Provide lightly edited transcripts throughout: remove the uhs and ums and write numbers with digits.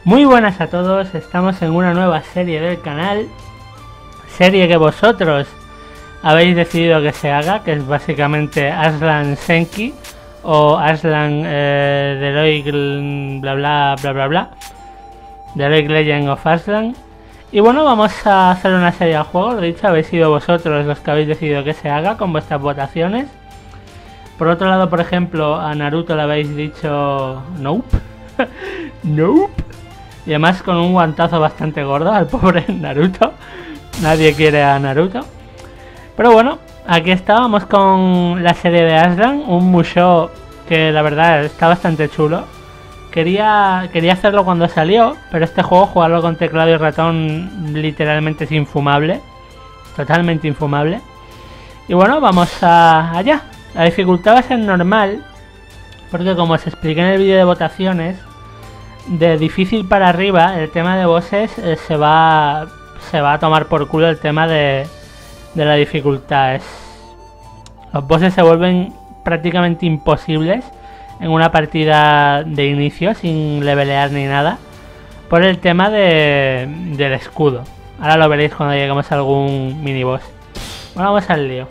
Muy buenas a todos, estamos en una nueva serie del canal, serie que vosotros habéis decidido que se haga, que es básicamente Aslan Senki o Aslan The Heroic bla bla bla bla bla, The Heroic Legend of Aslan. Y bueno, vamos a hacer una serie al juego, lo dicho, habéis sido vosotros los que habéis decidido que se haga con vuestras votaciones. Por otro lado, por ejemplo, a Naruto le habéis dicho nope, nope. Y además con un guantazo bastante gordo al pobre Naruto. Nadie quiere a Naruto. Pero bueno, aquí estábamos con la serie de Aslan. Un musou que la verdad está bastante chulo. Quería hacerlo cuando salió, pero este juego, jugarlo con teclado y ratón, literalmente es infumable. Totalmente infumable. Y bueno, vamos allá. La dificultad va a ser normal, porque como os expliqué en el vídeo de votaciones, de difícil para arriba, el tema de bosses se va a tomar por culo el tema de la dificultad. Los bosses se vuelven prácticamente imposibles en una partida de inicio, sin levelear ni nada, por el tema del escudo. Ahora lo veréis cuando lleguemos a algún mini boss. Bueno, vamos al lío.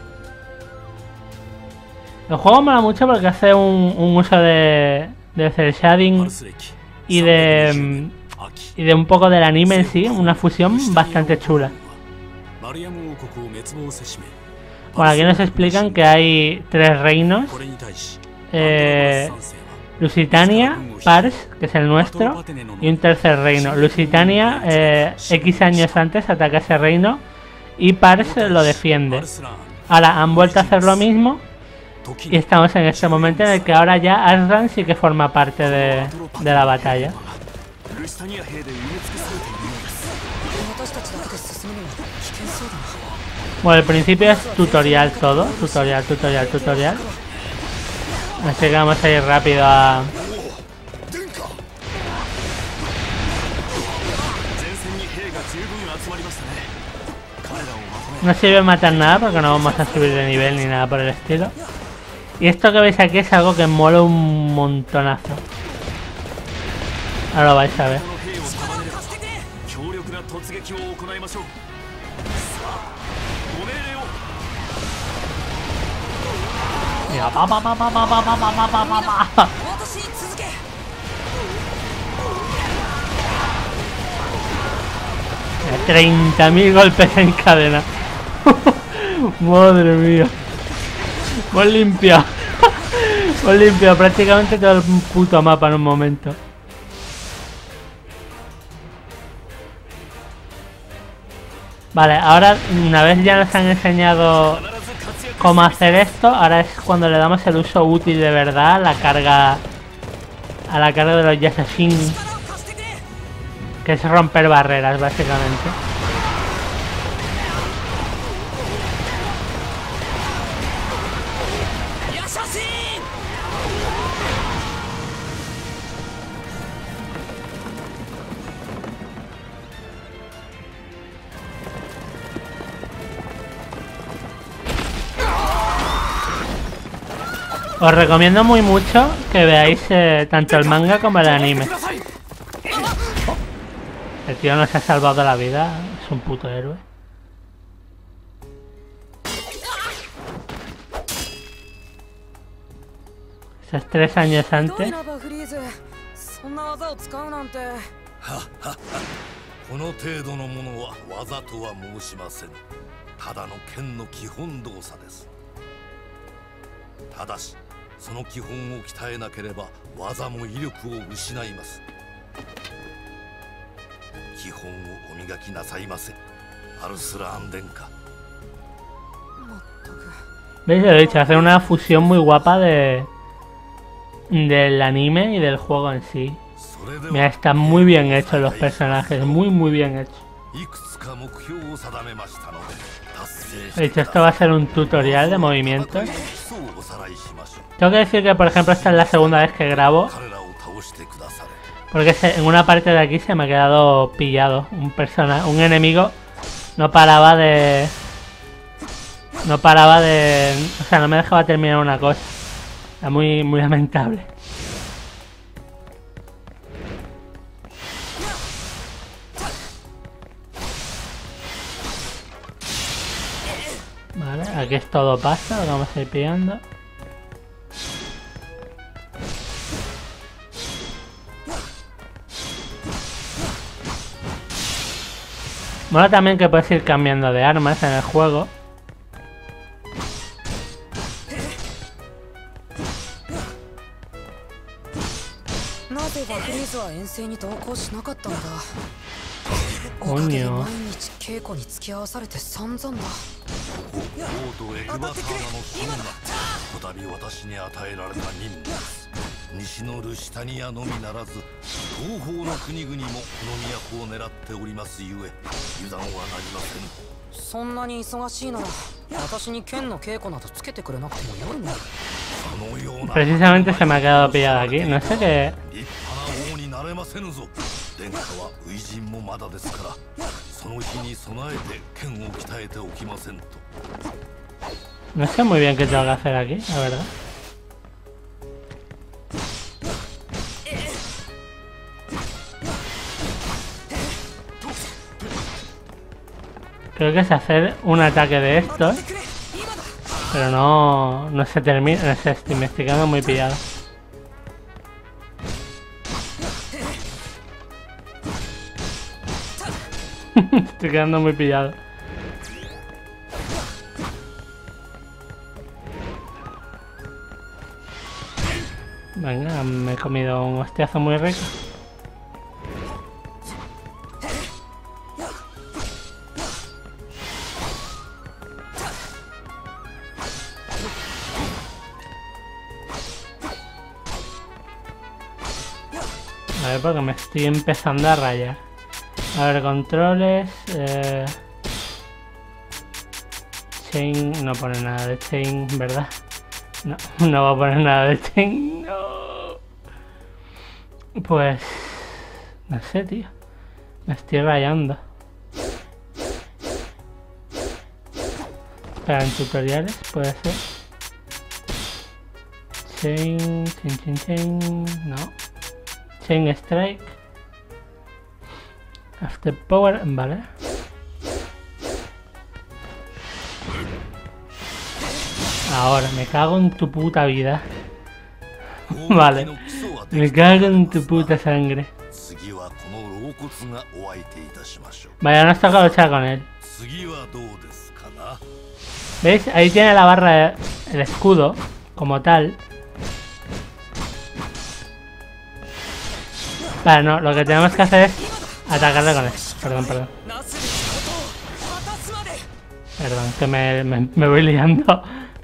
El juego mola mucho porque hace un uso de cel shading y de un poco del anime en sí, una fusión bastante chula. Bueno, aquí nos explican que hay tres reinos: Lusitania, Pars, que es el nuestro, y un tercer reino. Lusitania, X años antes ataca ese reino y Pars lo defiende. Ahora han vuelto a hacer lo mismo. Y estamos en este momento en el que ahora ya Aslan sí que forma parte de la batalla. Bueno, el principio es tutorial todo, tutorial. Así que vamos a ir rápido a... No sirve matar nada porque no vamos a subir de nivel ni nada por el estilo. Y esto que veis aquí es algo que mola un montonazo. Ahora lo vais a ver. Mira, 30.000 golpes en cadena. Madre mía. Hemos limpiado prácticamente todo el puto mapa en un momento. Vale, ahora una vez ya nos han enseñado cómo hacer esto, ahora es cuando le damos el uso útil de verdad a la carga de los Yashashin, que es romper barreras básicamente. Os recomiendo muy mucho que veáis tanto el manga como el anime. El tío nos ha salvado la vida, es un puto héroe. Esos 3 años antes. ¿Veis? Lo he dicho, hacer una fusión muy guapa del anime y del juego en sí. Mira, están muy bien hechos los personajes, muy bien hechos. He dicho, esto va a ser un tutorial de movimientos. Tengo que decir que, por ejemplo, esta es la segunda vez que grabo, porque en una parte de aquí se me ha quedado pillado. Un enemigo no paraba de... O sea, no me dejaba terminar una cosa. Era muy lamentable. Vale, aquí es todo pasta, lo vamos a ir pillando. Mola también que puedes ir cambiando de armas en el juego. Coño. Precisamente se me ha quedado pillado aquí, no sé qué... No sé muy bien qué tengo que hacer aquí, la verdad. Creo que es hacer un ataque de estos, pero no se termina, no sé, estoy investigando muy pillado. Estoy quedando muy pillado. Venga, me he comido un hostiazo muy rico. A ver, porque me estoy empezando a rayar. A ver, controles... Chain... No pone nada de chain, ¿verdad? No, no va a poner nada de chain. No. Pues... No sé, tío. Me estoy rayando. Espera, en tutoriales puede ser. Chain... Chain... No. Chain strike. After power, vale. Ahora, me cago en tu puta vida. Vale. Me cago en tu puta sangre. Vaya, nos toca luchar con él. ¿Veis? Ahí tiene la barra, el escudo, como tal. Vale, no, lo que tenemos que hacer es atacarle con esto. Perdón. Perdón, que me voy liando.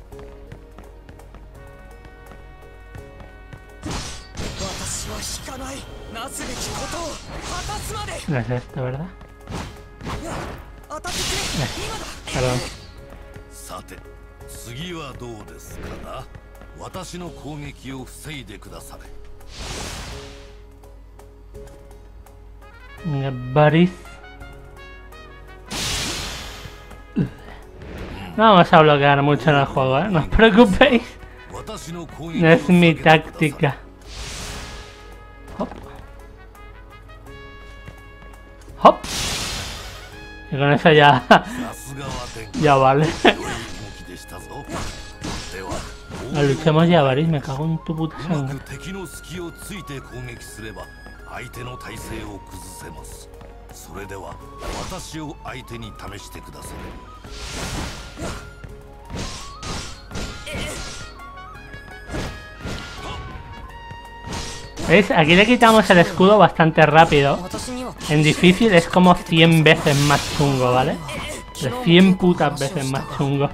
No es esto, ¿verdad? Perdón. Baris. No vamos a bloquear mucho en el juego, ¿eh? No os preocupéis. No es mi táctica. Hop. Hop. Y con eso ya... ya vale. Luchemos ya, Baris. Me cago en tu puta sangre. ¿Veis? Aquí le quitamos el escudo bastante rápido. En difícil es como 100 veces más chungo, ¿vale? De 100 putas veces más chungo.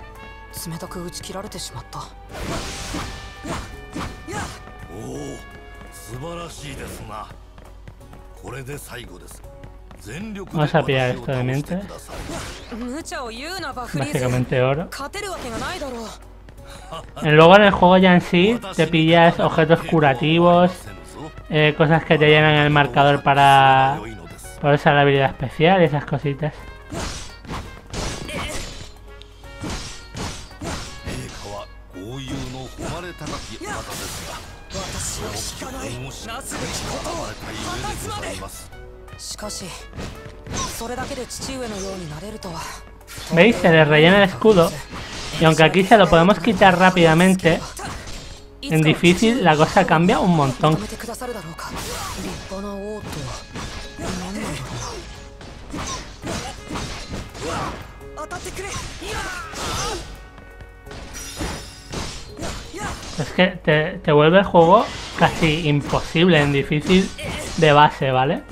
Vamos a pillar esto de mientras. Básicamente oro. Luego en el juego ya en sí te pillas objetos curativos, cosas que te llenan el marcador para usar la habilidad especial y esas cositas. ¿Veis? Se le rellena el escudo Y aunque aquí se lo podemos quitar rápidamente, en difícil la cosa cambia un montón. Es que te vuelve el juego casi imposible en difícil de base, ¿vale?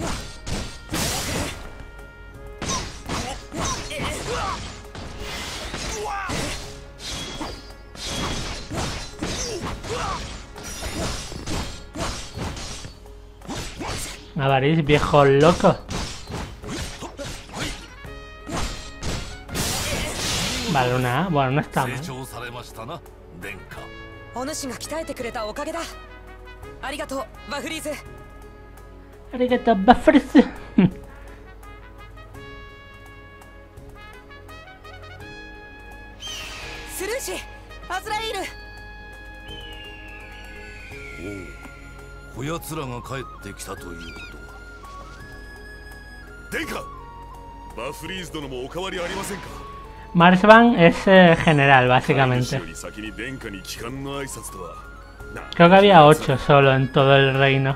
Avarice, viejo loco. Vale, una A. Bueno, no está mal. Arigato, Bafrize. Marsban es general, básicamente. Creo que había 8 solo en todo el reino.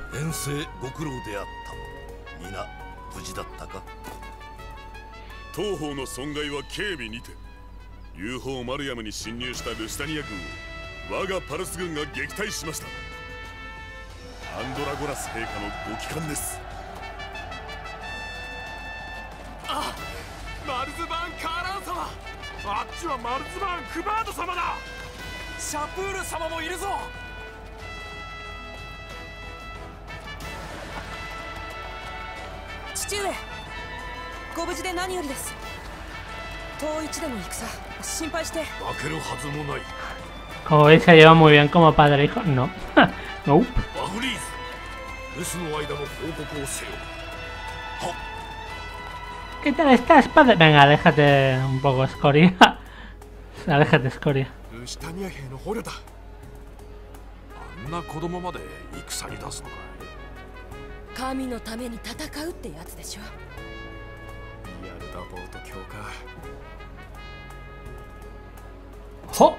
Como veis se lleva muy bien como padre e hijo. No. No. ¿Qué tal estás, padre? Venga, aléjate un poco, Escoria. Aléjate, Escoria. ¡Oh!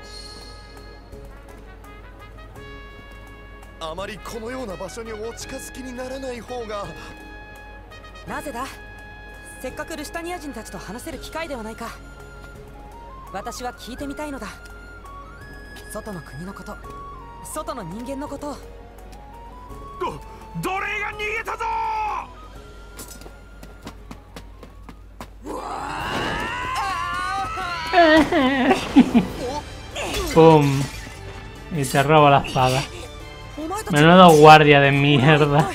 ¡Pum! Y te robo la espada. Menudo guardia de mierda.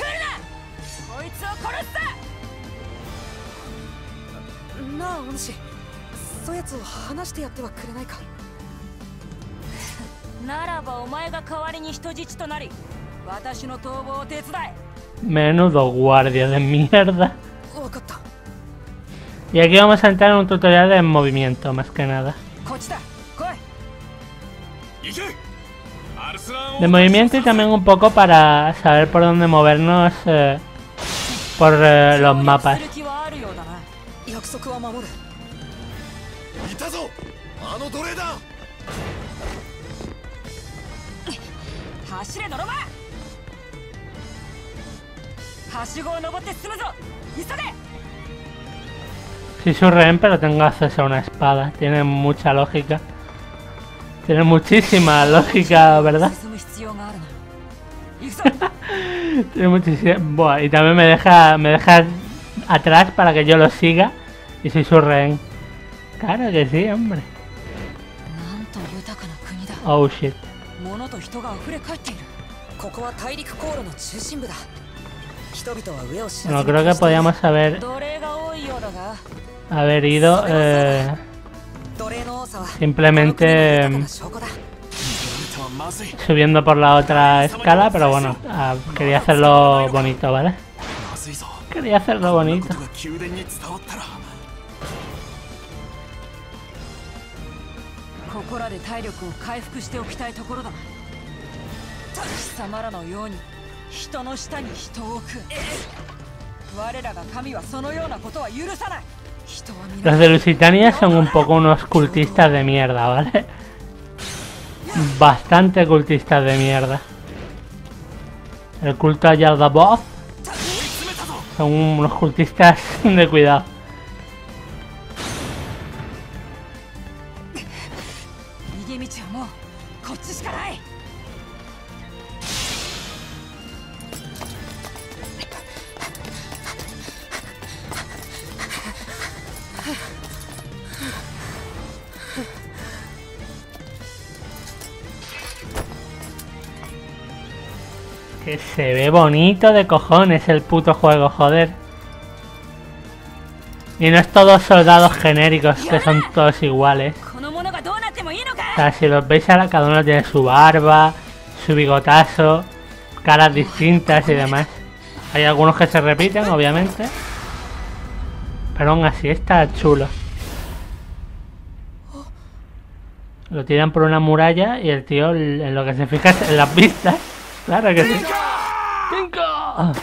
Menudo guardia de mierda. Y aquí vamos a entrar en un tutorial de movimiento, más que nada. De movimiento y también un poco para saber por dónde movernos por los mapas. Sí, su rehén, pero tengo acceso a una espada. Tiene mucha lógica. Tiene muchísima lógica, ¿verdad? Tiene muchísima... Buah, y también me deja atrás para que yo lo siga. Y soy su rehén. Claro que sí, hombre. Oh, shit. No, creo que podíamos haber ido simplemente subiendo por la otra escala, pero bueno, quería hacerlo bonito, ¿vale? Quería hacerlo bonito. Los de Lusitania son un poco unos cultistas de mierda, ¿vale? Bastante cultistas de mierda. El culto a Yaldabaoth son unos cultistas de cuidado. Que se ve bonito de cojones el puto juego, joder. Y no es todos soldados genéricos, que son todos iguales. O sea, si los veis ahora, cada uno tiene su barba, su bigotazo, caras distintas y demás. Hay algunos que se repiten, obviamente. Pero aún así está chulo. Lo tiran por una muralla y el tío en lo que se fija es en las vistas. Claro que sí. ¡Cinco!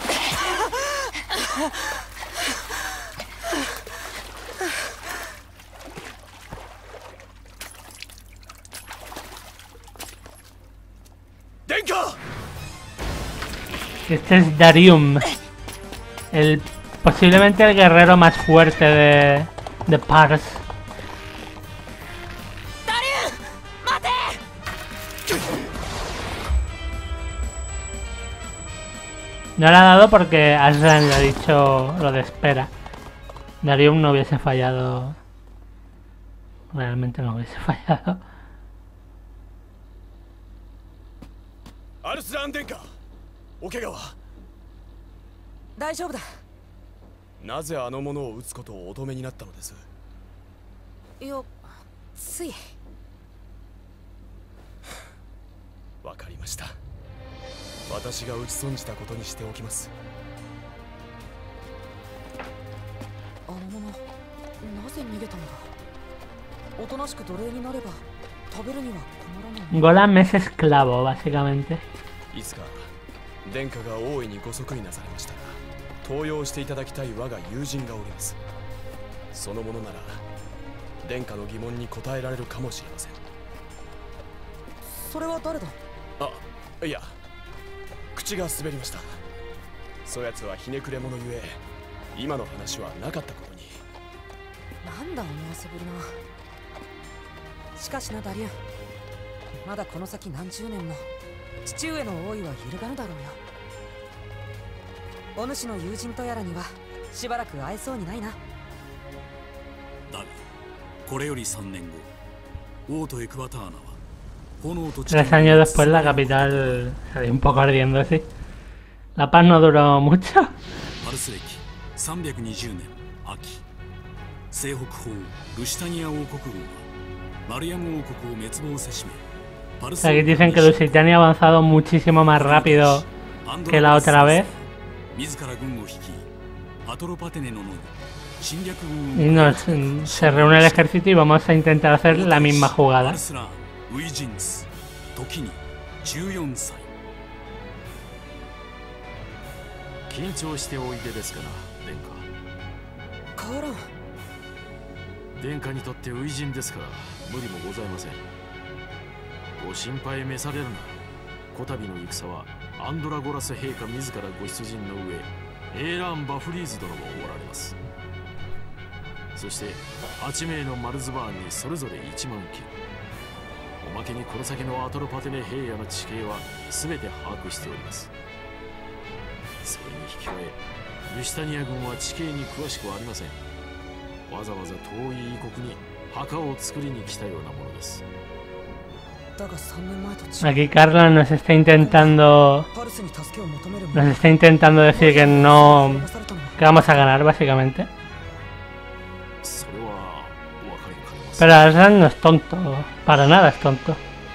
Este es Darium. Posiblemente el guerrero más fuerte de Pars. No le ha dado porque Aslan le ha dicho lo de espera. Darium no hubiese fallado. Realmente no hubiese fallado. Aslan Denka, ¿Okegawa? 大丈夫だ。 なぜあの者を撃つことをお止めになったのです？ いや、つい。 わかりました。私が撃ち損じたことにしておきます。 あの者、なぜ逃げたのだ。おとなしく奴隷になれば食べるには困らない。 Golam es esclavo, básicamente. いつか殿下が大いにご即位なされましたら、登用していただきたい我が友人がおります。その者なら殿下の疑問に答えられるかもしれません。 それは誰だ？ あ、いや、口が滑りました。そやつはひねくれ者ゆえ、今の話はなかったことに。 なんだ思わせぶりな。しかしなダリュン、まだこの先何十年も父上の王位は揺るがぬだろうよ。お主の友人とやらにはしばらく会えそうにないな。 だがこれより3年後、王都エクバターナは炎と 3 años después la capital salió un poco ardiendo, sí. La paz no duró mucho. パルス歴320年秋、西北方ルシタニア王国軍はマルヤム王国を滅亡せしめ、パルス Aquí dicen que Lusitania ha avanzado muchísimo más rápido que la otra vez. 自ら軍を率い、アトロパテネの野に侵略 Y se reúne el ejército y vamos a intentar hacer la misma jugada. ウイジンス、時に14歳。緊張しておいでですから、殿下。 カーラン。 殿下にとって初陣ですから無理もございません。ご心配召されるな。こたびの戦はアンドラゴラス陛下自らご出陣の上、エーラーン・バフリーズ殿もおられます。そして8名のマルズバーンにそれぞれ1万キロ。おまけにこの先のアトロパテネ平野の地形は全て把握しております。それに引き換え、ルシタニア軍は地形に詳しくはありません。わざわざ遠い異国に墓を作りに来たようなものです。 Aquí Carla nos está intentando decir que no, que vamos a ganar básicamente. Pero Aslan no es tonto, para nada es tonto.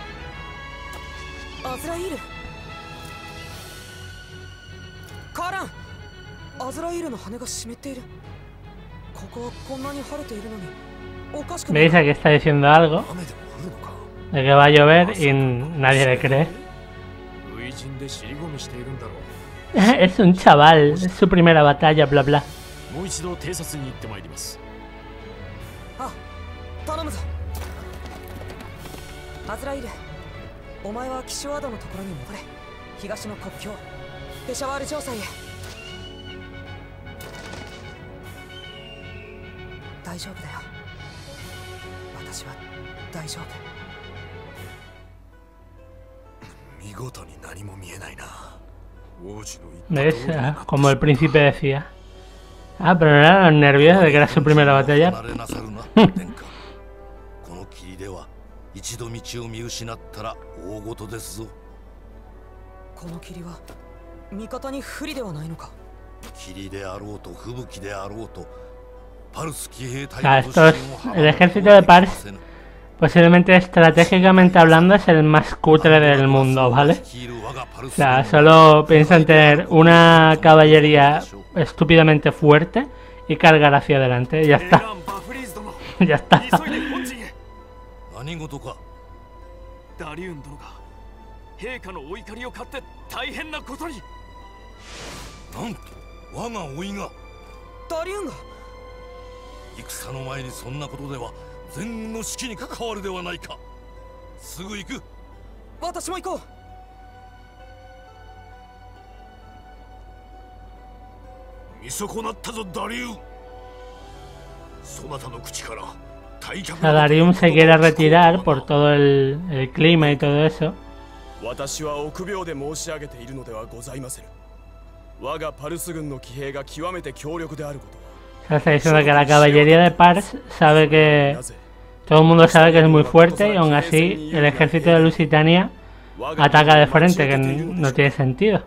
¿Veis? Aquí está diciendo algo de que va a llover y nadie le cree. Es un chaval, es su primera batalla, bla bla. 頼むぞ。アズライル、お前はキシュワードのところに戻れ。東の国境ペシャワール城塞へ。大丈夫だよ。私は大丈夫。 見事に何も見えないな。 ¿Ves? Como el príncipe decía. Ah, pero no eran los nervios de que era su primera batalla. この霧では一度道を見失ったら大事ですぞ。 この霧は味方に不利ではないのか。 霧であろうと吹雪であろうとパルス騎兵隊 el ejército de Pars, posiblemente estratégicamente hablando, es el más cutre del mundo, ¿vale? O sea, solo piensa en tener una caballería estúpidamente fuerte y cargar hacia adelante. Y ya está. Ya está. 何事か。 ダリウン殿が陛下のお怒りを買って大変なことに。 なんと我が甥が。 ダリウンが。 戦の前にそんなことでは全軍の士気に関わるではないか。すぐ行く。 私も行こう。 見損なったぞダリウン。そなたの口から。 Darium se quiere retirar por todo el clima y todo eso. O sea, está diciendo que la caballería de Pars sabe que... Todo el mundo sabe que es muy fuerte y aún así el ejército de Lusitania ataca de frente, que no tiene sentido.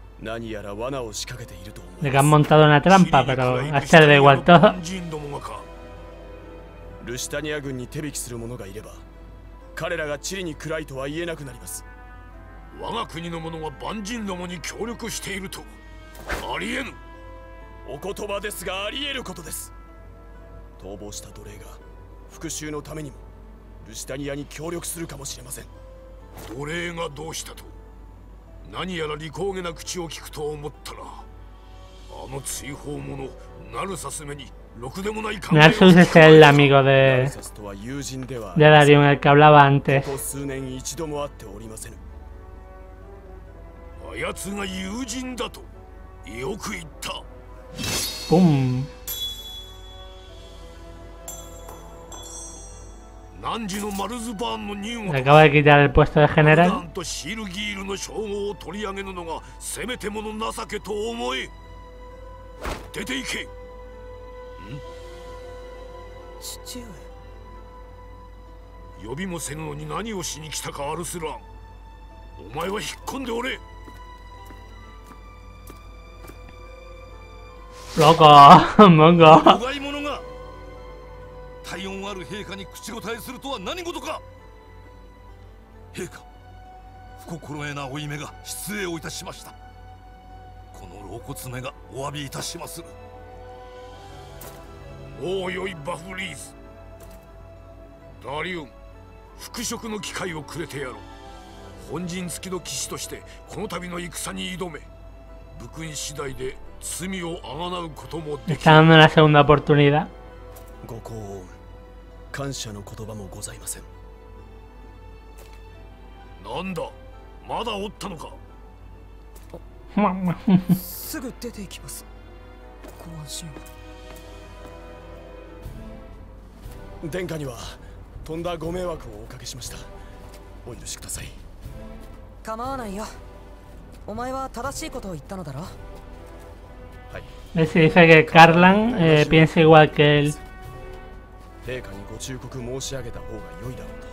De que han montado una trampa, pero a este le da igual todo. ルシタニア軍に手引きする者がいれば彼らが地理に暗いとは言えなくなります。 我が国の者が万人どもに協力しているとありえぬ。 お言葉ですがありえることです。逃亡した奴隷が復讐のためにもルシタニアに協力するかもしれません。 奴隷がどうしたと。何やら利口げな口を聞くと思ったらあの追放者ナルサスめに Narsus es el amigo de Darium, el que hablaba antes. ¡Pum! Le acaba de quitar el puesto de general. 父上。 呼びもせぬのに何をしに来たかアルスラン。お前は引っ込んでおれ。 Mongo. 部外者が体温ある陛下に口答えするとは何事か。陛下、不心得な負い目が失礼をいたしました。この老骨めがお詫びいたしまする。 おおよいバフリーズ。ダリウン、復職の機会をくれてやろう。本陣付きの騎士としてこの度の戦に挑め。武勲次第で罪をあがなうこともできる。 Está dando una segunda oportunidad. ご高恩、感謝の言葉もございません。 なんだ、まだおったのか。 すぐ出て行きます。ご安心を。 殿下にはとんだご迷惑をおかけしました。お許しください。 構わないよ。お前は正しいことを言ったのだろ。はい。 Se dice que Karlan piensa igual que él. 陛下にご忠告申し上げた方が良いだろうと。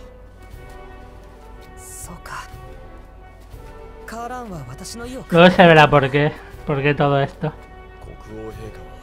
そうか。カーランは私の意を。 Luego se verá por qué todo esto. 国王陛下は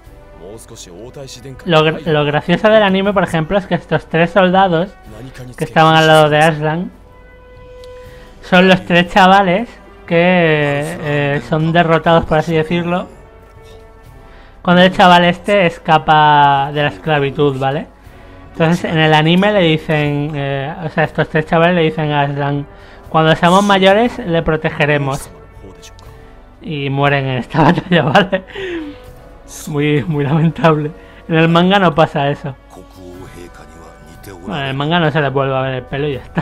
Lo gracioso del anime, por ejemplo, es que estos tres soldados que estaban al lado de Aslan son los tres chavales que son derrotados, por así decirlo, cuando el chaval este escapa de la esclavitud, ¿vale? Entonces en el anime le dicen, o sea, estos tres chavales le dicen a Aslan, cuando seamos mayores le protegeremos. Y mueren en esta batalla, ¿vale? Muy lamentable. En el manga no pasa eso. Bueno, en el manga no se le vuelve a ver el pelo y ya está.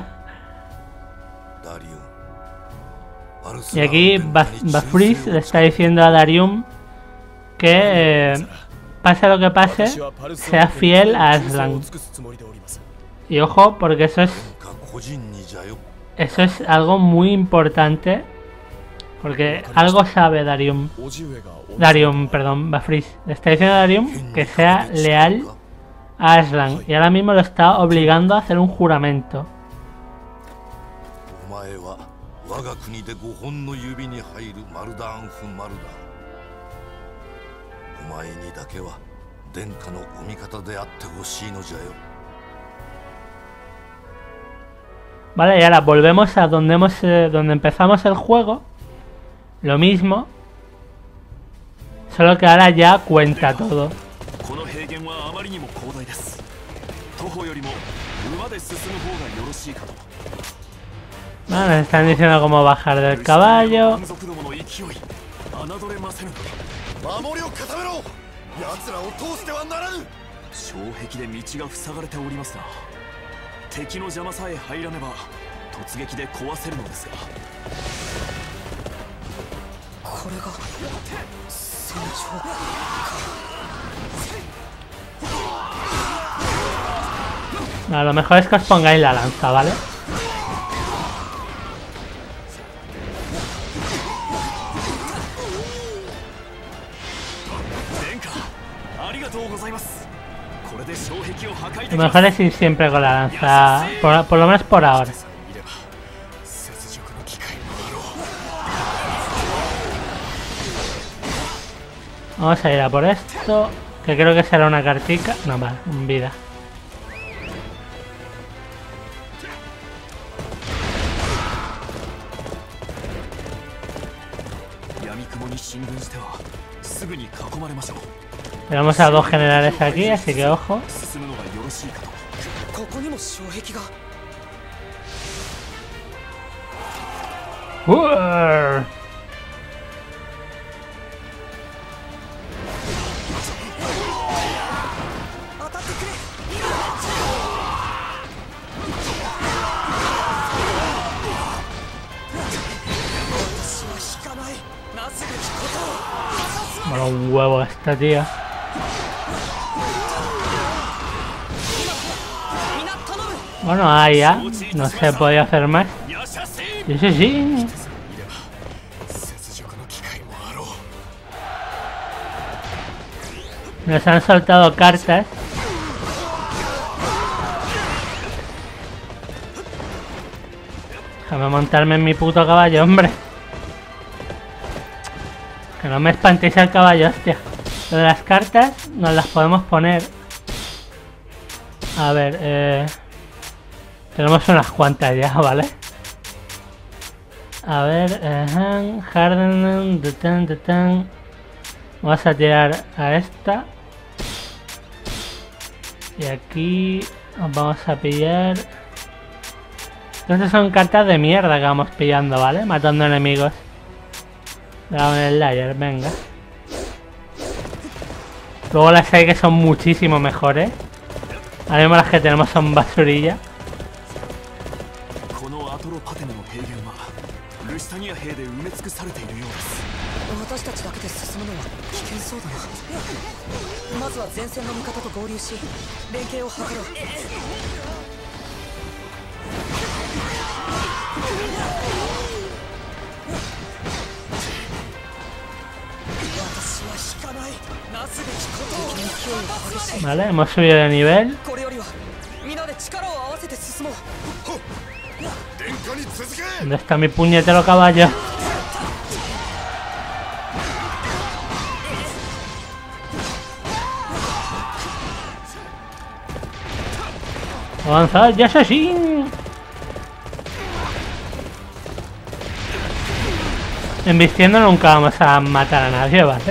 Y aquí Bafris le está diciendo a Darium que pase lo que pase, sea fiel a Aslan. Y ojo, porque eso es algo muy importante. Porque algo sabe Darium, perdón, Bafris. Le está diciendo a Darium que sea leal a Aslan. Y ahora mismo lo está obligando a hacer un juramento. Vale, y ahora volvemos a donde empezamos el juego. Lo mismo, solo que ahora ya cuenta todo. Bueno, nos están diciendo cómo bajar del caballo. A lo mejor es que os pongáis la lanza, ¿vale? Lo mejor es ir siempre con la lanza, por lo menos por ahora. Vamos a ir a por esto, que creo que será una cartica. No, vale, un vida. Tenemos a dos generales aquí, así que ojo. Bueno, un huevo esta tía. Bueno, ahí ya. No se podía hacer más. Sí, sí, sí. Nos han soltado cartas. Déjame montarme en mi puto caballo, hombre. Que no me espantéis al caballo, hostia. Lo de las cartas nos las podemos poner. A ver, tenemos unas cuantas ya, ¿vale? A ver, Harden, vamos a tirar a esta. Y aquí vamos a pillar. Entonces son cartas de mierda que vamos pillando, ¿vale? Matando enemigos. Dragon Slayer, venga. Luego las hay que son muchísimo mejores. Ahora mismo las que tenemos son basurilla. Vale, hemos subido de nivel. ¿Dónde está mi puñetero caballo? Avanzad, ya sé sí. Embistiendo nunca vamos a matar a nadie, ¿vale?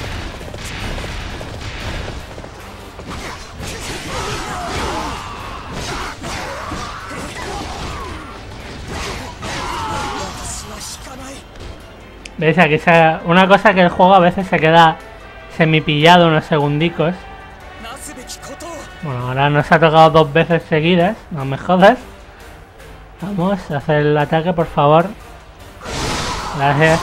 ¿Veis? Aquí una cosa que el juego a veces se queda semipillado unos segundicos. Bueno, ahora nos ha tocado 2 veces seguidas, no me jodas. Vamos a hacer el ataque, por favor. Gracias.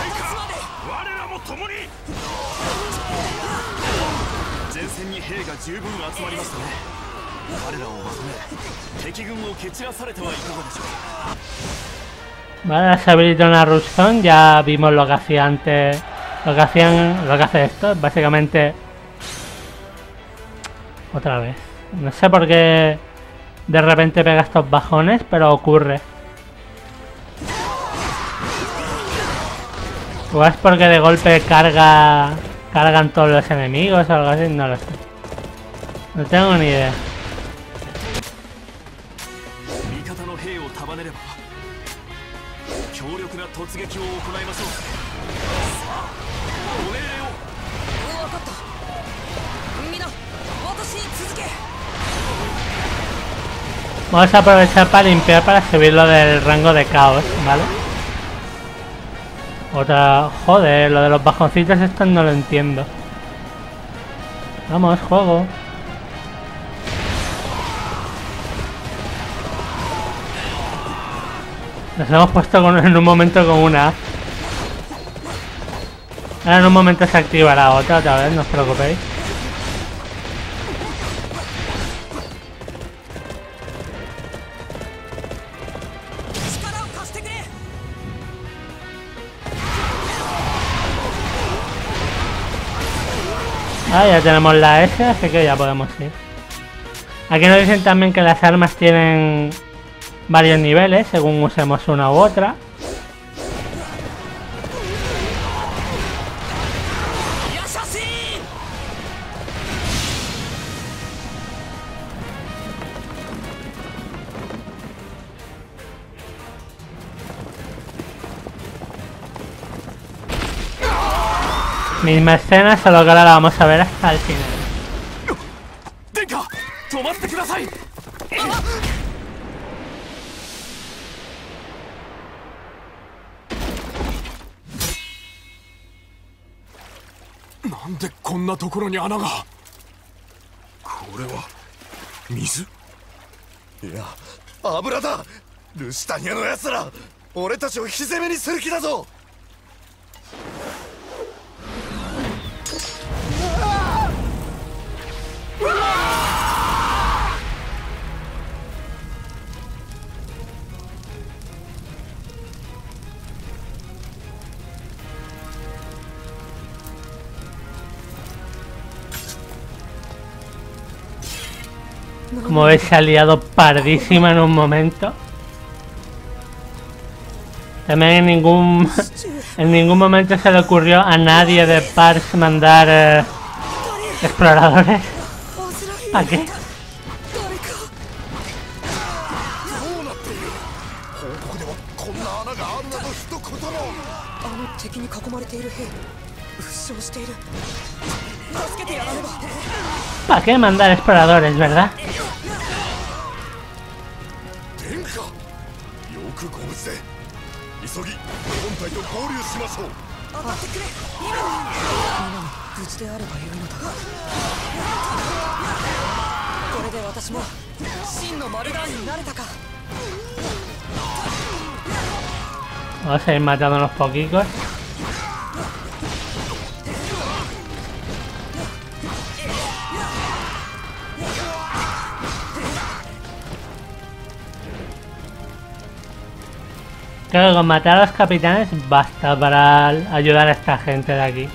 Vale, se habilita una Rush Zone. Ya vimos lo que hacía antes. Lo que hace esto, básicamente. Otra vez. No sé por qué de repente pega estos bajones, pero ocurre. ¿O es porque de golpe cargan todos los enemigos o algo así? No lo sé. No tengo ni idea. Vamos a aprovechar para limpiar para subirlo del rango de caos, ¿vale? Otra... Joder, lo de los bajoncitos estos no lo entiendo. Vamos, juego. Nos hemos puesto en un momento con una. Ahora en un momento se activará otra vez, no os preocupéis. Ah, ya tenemos la S, así que ya podemos ir. Aquí nos dicen también que las armas tienen varios niveles según usemos una u otra. Misma escena, solo que ahora la vamos a ver hasta el final. ¿Dóndeこんなところに穴が？これは水？いや、油だ。ルシタニアの奴ら、俺たちを引き攻めにする気だぞ。 Como veis, se ha liado pardísima en un momento. También en ningún momento se le ocurrió a nadie de Pars mandar exploradores. ¿Para qué? ¿Para qué mandar exploradores, verdad? Vamos a ir matando unos poquicos. Creo que con matar a los capitanes basta para ayudar a esta gente de aquí.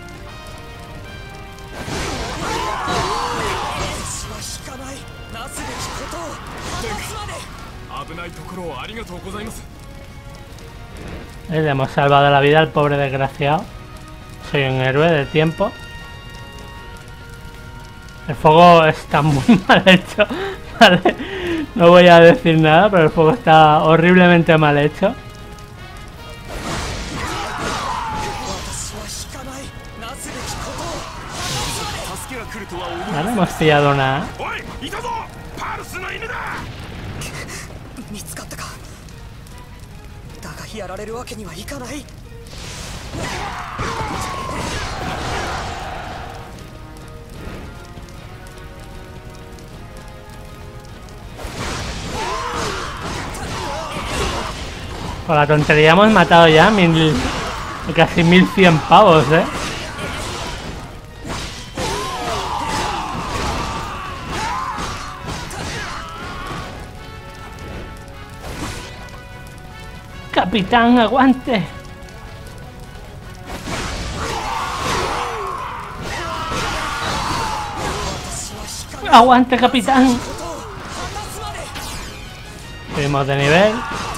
Le hemos salvado la vida al pobre desgraciado. Soy un héroe del tiempo. El fuego está muy mal hecho. Vale. No voy a decir nada, pero el fuego está horriblemente mal hecho. Vale, hemos pillado una. Por la tontería hemos matado ya casi 1100 pavos, Capitán, aguante. Aguante, capitán. Subimos de nivel.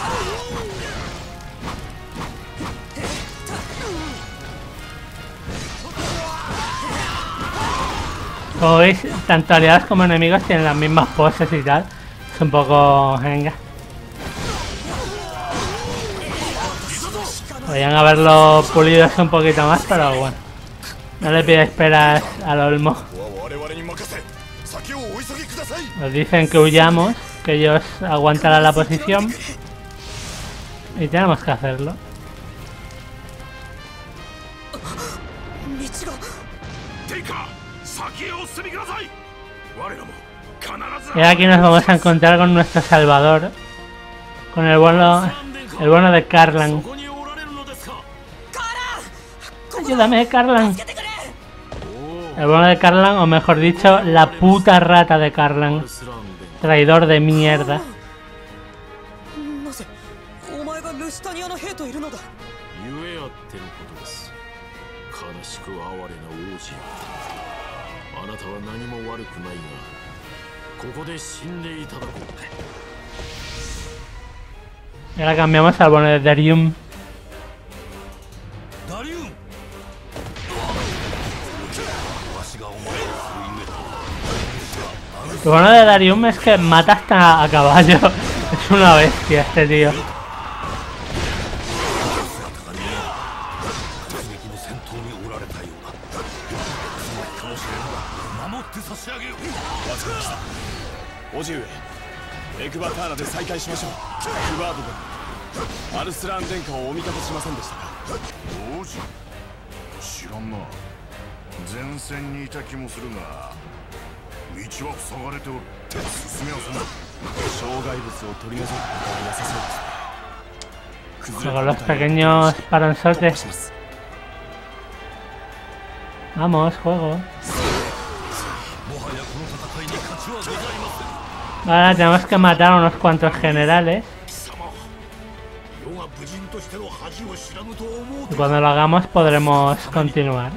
Como veis, tanto aliados como enemigos tienen las mismas poses y tal. Es un poco... venga. Podrían haberlo pulido eso un poquito más, pero bueno. No le pido esperas al Olmo. Nos dicen que huyamos, que ellos aguantarán la posición. Y tenemos que hacerlo. Y aquí nos vamos a encontrar con nuestro salvador. Con el bueno de Karlan. Ayúdame, Karlan. El bueno de Karlan, o mejor dicho, la puta rata de Karlan. Traidor de mierda. Y ahora cambiamos al bueno de Darium. Lo bueno de Darium es que mata hasta a caballo. Es una bestia este tío. Con los pequeños paranzotes. Vamos, juego. Ahora tenemos que matar a unos cuantos generales. Y cuando lo hagamos podremos continuar.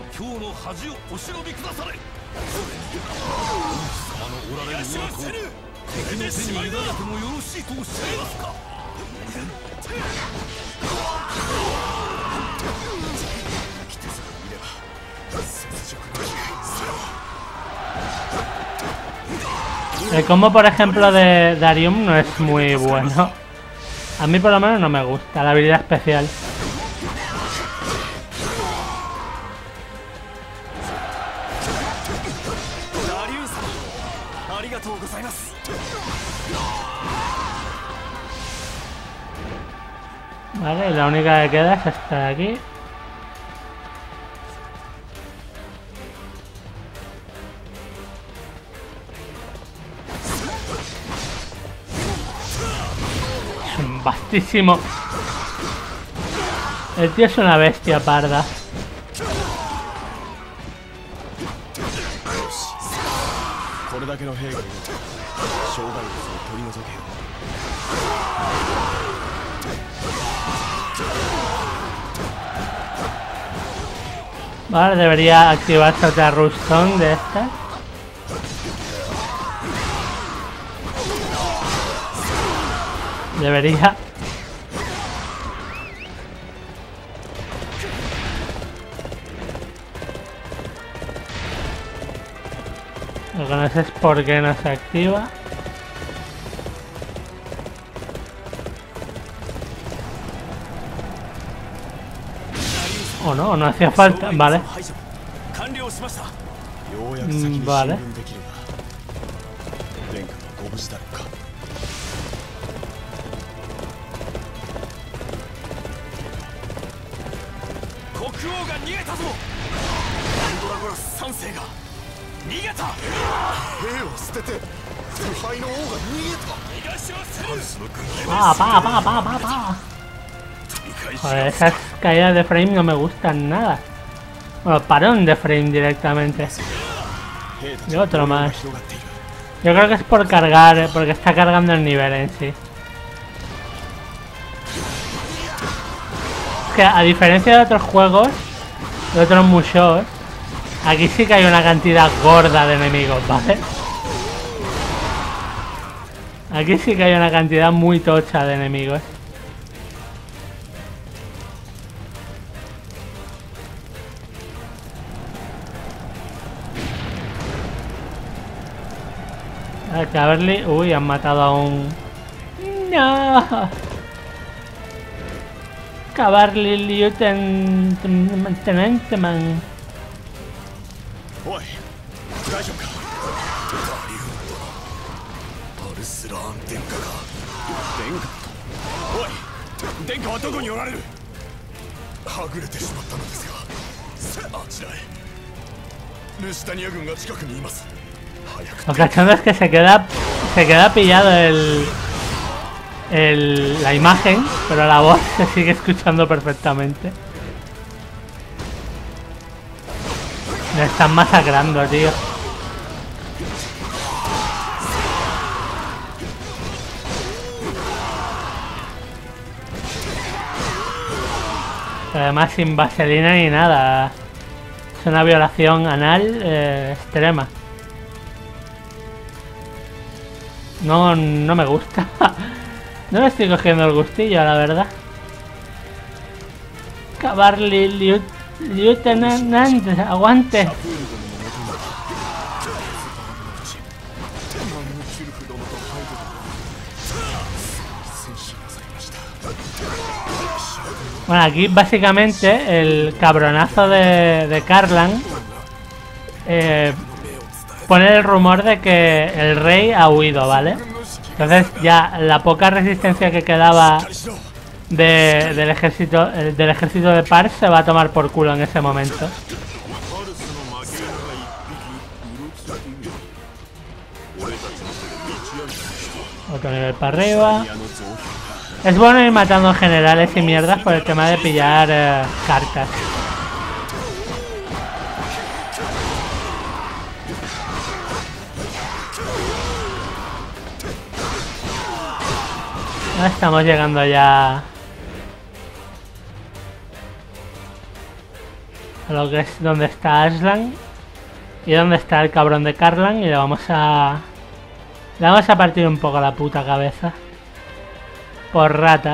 El combo, por ejemplo, de Darium no es muy bueno. A mí por lo menos no me gusta la habilidad especial. Vale, y la única que queda es esta de aquí. Es un vastísimo. El tío es una bestia parda. Vale, debería activarse otra Rustone de estas. Debería. Lo que no sé es por qué no se activa. O no, no hacía falta. Vale. Vale. Pa. Joder, esas caídas de frame no me gustan nada. Bueno, parón de frame directamente. Y otro más. Yo creo que es por cargar, porque está cargando el nivel en sí. Es que a diferencia de otros juegos, de otros mushos, aquí sí que hay una cantidad gorda de enemigos, ¿vale? Aquí sí que hay una cantidad muy tocha de enemigos. A Caverly, uy, han matado a un... ¡No! Caverly Lieutenant Man. おい大丈夫かアルスラーン殿下が殿下おい殿下はどこにおられるはぐれてしまったのですがあちらへルシタニア軍が近くにいます Lo cachondo es que se queda pillado la imagen, pero la voz se sigue escuchando perfectamente. Me están masacrando, tío. Además sin vaselina ni nada. Es una violación anal extrema. No me gusta. No le estoy cogiendo el gustillo, la verdad. Caverly Lieutenant, aguante. Bueno, aquí básicamente el cabronazo de Karlan pone el rumor de que el rey ha huido, ¿vale? Entonces ya la poca resistencia que quedaba del ejército de Pars se va a tomar por culo en ese momento. Otro nivel para arriba. Es bueno ir matando generales y mierdas por el tema de pillar cartas. Estamos llegando ya a lo que es donde está Aslan y donde está el cabrón de Karlan, y le vamos a partir un poco la puta cabeza por rata.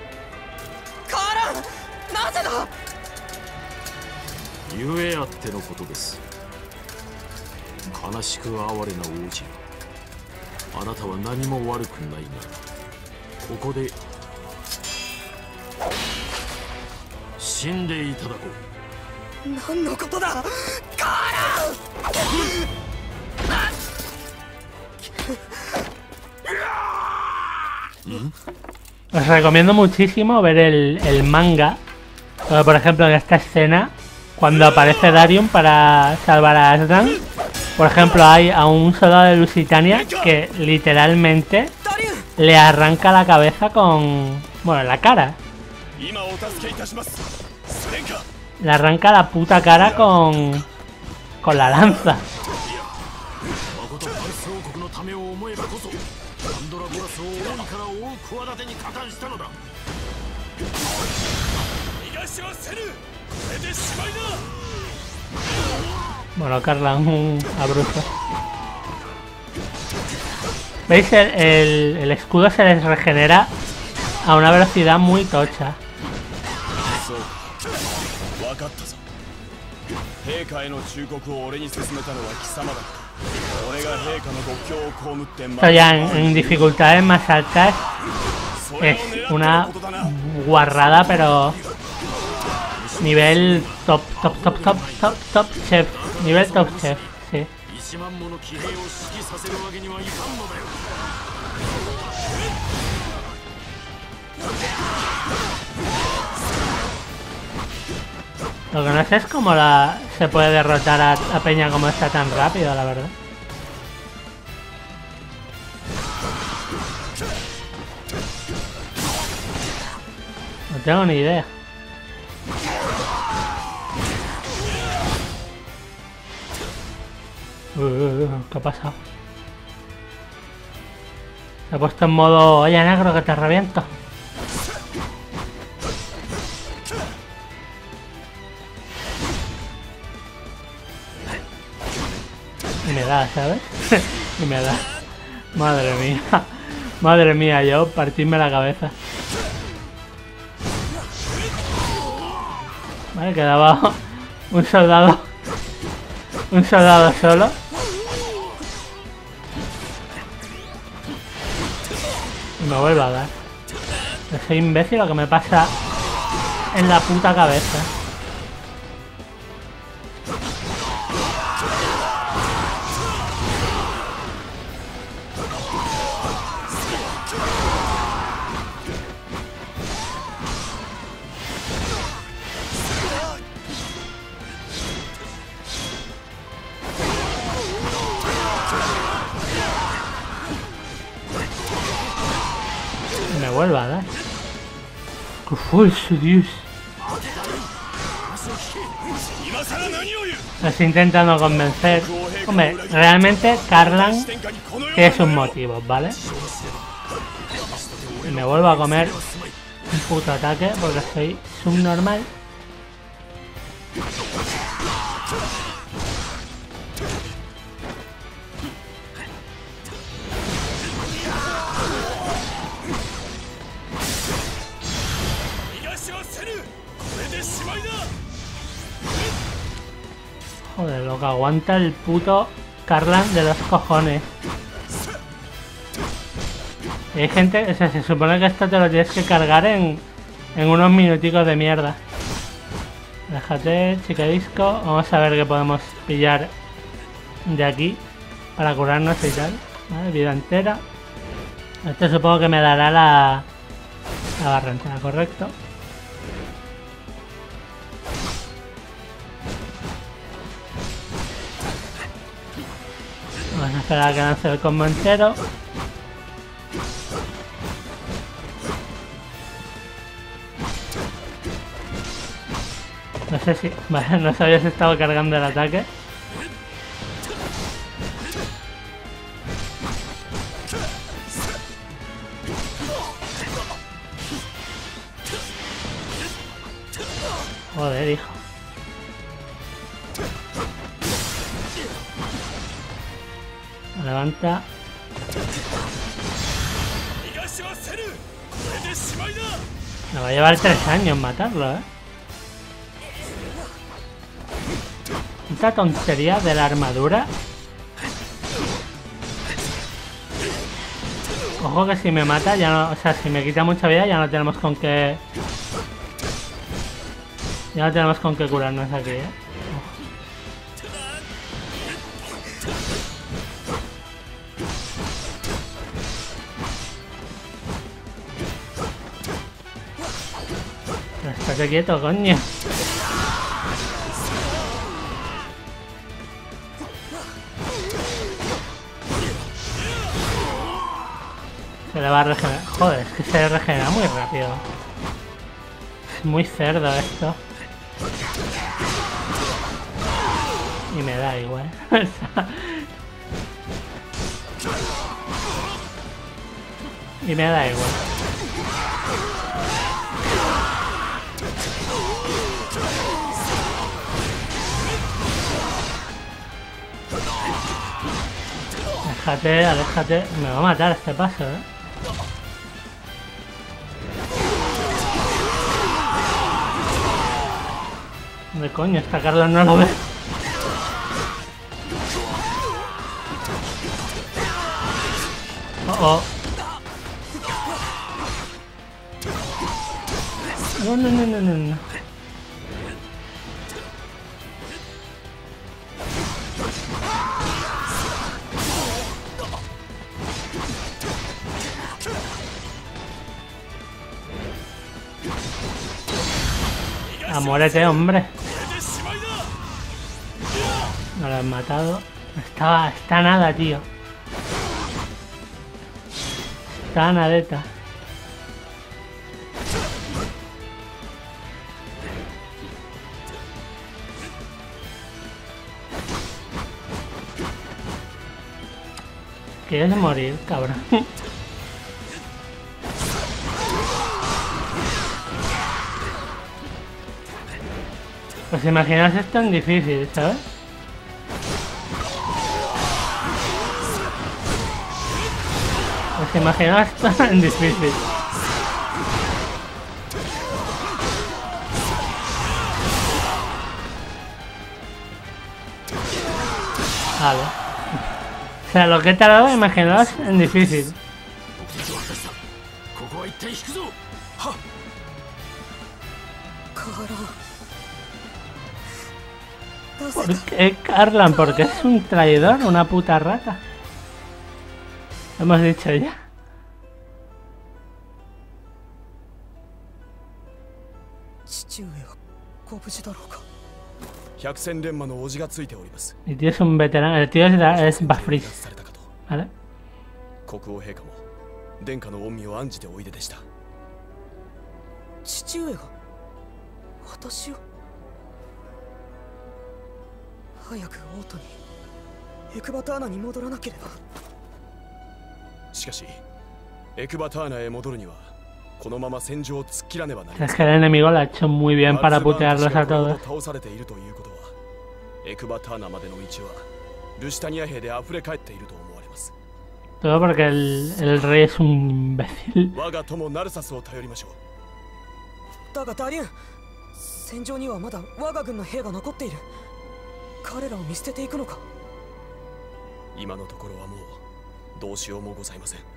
Os recomiendo muchísimo ver el manga. Por ejemplo, en esta escena, cuando aparece Darium para salvar a Aslan, por ejemplo, hay a un soldado de Lusitania que literalmente le arranca la cabeza con... bueno, la cara. Le arranca la puta cara con la lanza. Bueno, Karlan abruzo. ¿Veis? El escudo se les regenera a una velocidad muy tocha. Esto ya en dificultades más altas es una guarrada, pero nivel top chef, nivel top chef, sí. Lo que no sé es cómo se puede derrotar a Peña como está tan rápido, la verdad. No tengo ni idea. ¿Qué ha pasado? Se ha puesto en modo, oye negro, que te reviento. Y me da, ¿sabes? Y me da. Madre mía. Madre mía, yo partirme la cabeza. Vale, quedaba un soldado. Un soldado solo. Y me vuelve a dar. Ese imbécil lo que me pasa en la puta cabeza. Me vuelve a dar. ¡Qué falso, Dios! Me estoy intentando convencer. Hombre, realmente Carlan tiene sus motivos, ¿vale? Y me vuelvo a comer un puto ataque porque soy subnormal. Joder, lo que aguanta el puto Carlan de los cojones. Y hay gente, o sea, se supone que esto te lo tienes que cargar en unos minuticos de mierda. Déjate, chica disco. Vamos a ver qué podemos pillar de aquí para curarnos y tal. Vale, vida entera. Esto supongo que me dará la barra entera, correcto. Vamos a esperar a que lance el combo entero. No sé si... Vale, no sabía si estaba cargando el ataque. Joder, hijo. Levanta. Me va a llevar 3 años matarlo, ¿eh? Esta tontería de la armadura. Ojo que si me mata ya no... O sea, si me quita mucha vida ya no tenemos con qué... Ya no tenemos con qué curarnos aquí, ¿eh? Estate quieto, coño. Se le va a regenerar. Joder, es que se regenera muy rápido. Es muy cerdo esto. Y me da igual. Y me da igual. Aléjate, aléjate. Me va a matar este paso, ¿eh? ¿Dónde coño está Carlos? No lo ve. Oh, oh. No, no, no, no, no, no. Muérete, hombre. No lo han matado. Está nada, tío. Está nadeta. ¿Quieres morir, cabrón? Pues imaginaos esto en difícil, ¿sabes? Pues imaginaos esto en difícil. Vale. O sea, lo que he tardado, imaginaos en difícil. ¿Por qué Carlan? Porque es un traidor, una puta rata. Lo hemos dicho ya. Mi tío es un veterano, el tío es Bafris. ¿Vale? 国王陛下も殿下の恩義を案じておいででした。 父上が私を早く王都にエクバターナに戻らなければ。 しかしエクバターナへ戻るにはこのまま戦場を突っ切らねばなりま Es せ que ん。 el enemigo lo ha hecho muy bien para putearlos a todos. 倒されているということはエクバターナまでの道はルシタニア兵で溢れ返っていると思われます。 Todo porque el rey es un imbécil. 我が友ナルサスを頼りましょう。 だがダリュン、戦場にはまだ我が軍の兵が残っている。彼らを見捨てていくのか。 今のところはもうどうしようもございません。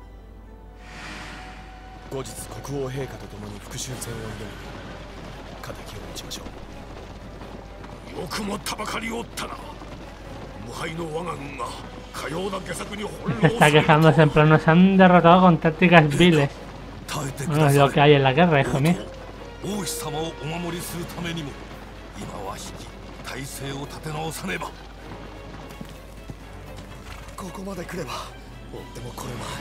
後日国王陛下と共に復讐戦を挑み敵を討ちましょう。 よくもたばかりおったな。無敗の我が軍がかような下策に翻 Se 弄 está されると quejando, en plan, nos han derrotado con tácticas viles. 耐えてく Bueno, だ es さ lo que hay en la guerra, hijo mío. 王子様をお守りするためにも今は引き体勢を立て直さねば。ここまで来れば追ってもこれま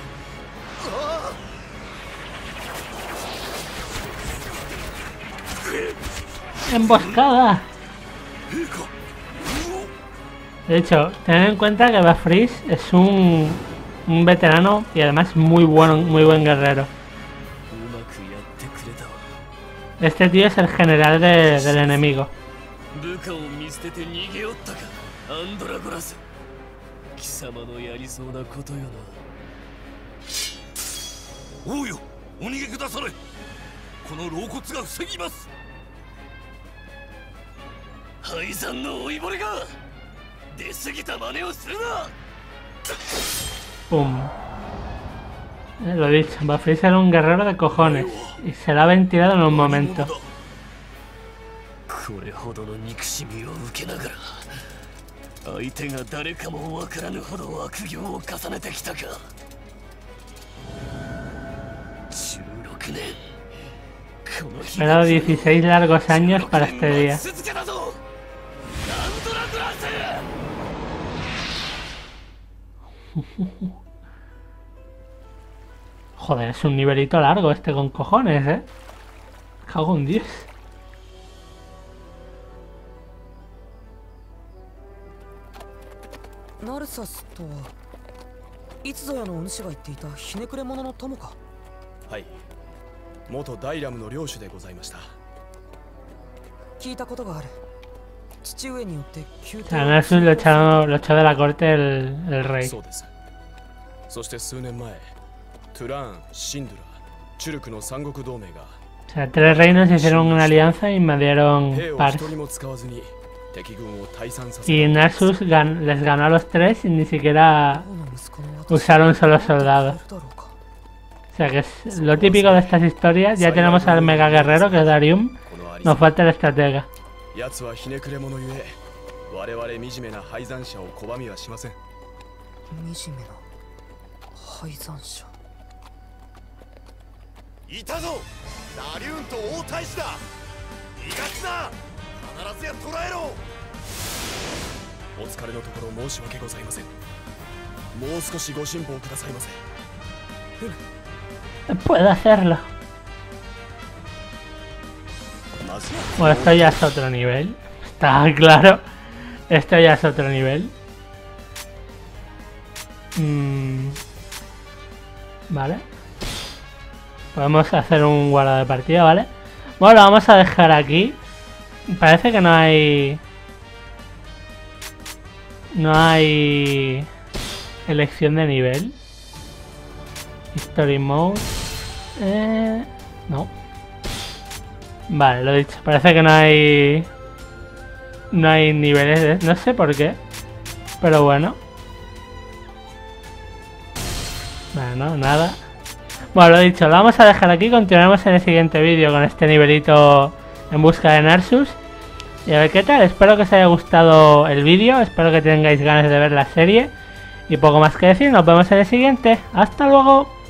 い。 ¡Emboscada! De hecho, tened en cuenta que Bafris es un veterano y además muy buen guerrero. Este tío es el general del enemigo. 貴様のやりそうなことよな。 王よ、お逃げくだされ。この老骨が防ぎます。 敗残の老いぼれが出過ぎた真似をするな。 ¡Pum! Lo he dicho, Bafris era un guerrero de cojones y se la ha ventilado en un momento. これほどの憎しみを受けながら相手が誰かもわからぬほど悪行を重ねてきたか。16年。 Esperado 16 largos años para este día. Joder, es un nivelito largo este con cojones, ¿eh? Cago en 10. ナルサスとはいつぞやのお主が言っていたひねくれ者の友か。 はい、元ダイラムの領主でございました。 聞いたことがある。父上によって宮廷 A Narsus lo echó de la corte el rey. そうです。そして数年前、トゥラーン、シンドゥラ、チュルクの三国同盟が O sea, 3 reinos hicieron una alianza e invadieron 兵を Pars. 一人も使わずに敵軍を退散させ Y た。 Narsus les ganó a los 3 sin ni siquiera 王の息子の私 usar un solo soldado. いるだろうか。 O sea que es lo típico de estas historias. Ya tenemos al mega guerrero que es Darium. このあり Nos falta el estratega. 奴はひねくれ者ゆえ、我々惨めな敗残者を拒みはしません。 惨めな敗残者。 いたぞ、ダリューンと王太子だ。逃がすな。必ずや捕らえろ。 お疲れのところ申し訳ございません。もう少しご辛抱くださいませ。 Puedo hacerlo. まず Bueno, esto ya es otro nivel. Está claro. Esto ya es otro nivel. Vale. Podemos hacer un guardado de partida, ¿vale? Bueno, lo vamos a dejar aquí. Parece que no hay... No hay... elección de nivel. History Mode. No. Vale, lo he dicho. Parece que no hay... No hay niveles, no sé por qué. Pero bueno. Bueno, nada. Bueno, lo dicho, lo vamos a dejar aquí. Continuaremos en el siguiente vídeo con este nivelito en busca de Narsus. Y a ver qué tal. Espero que os haya gustado el vídeo. Espero que tengáis ganas de ver la serie. Y poco más que decir. Nos vemos en el siguiente. ¡Hasta luego!